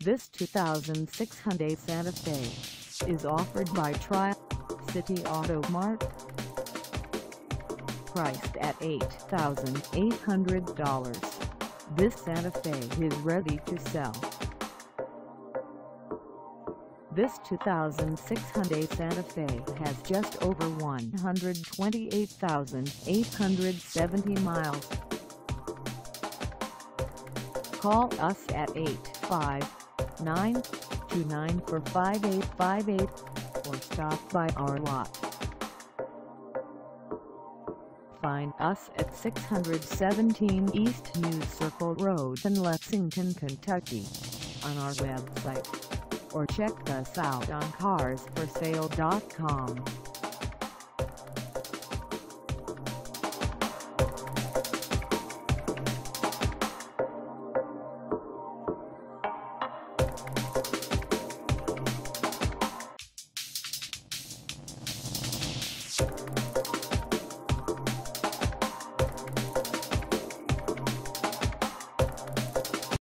This 2006 Hyundai Santa Fe is offered by Tri-City Auto Mart. Priced at $8,800, this Santa Fe is ready to sell. This 2006 Hyundai Santa Fe has just over 128,870 miles. Call us at 859-294-5858 or stop by our lot. Find us at 617 East New Circle Road in Lexington, Kentucky on our website, or check us out on carsforsale.com.